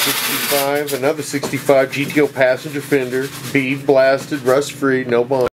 65, another 65 GTO passenger fender, bead blasted, rust free, no bond.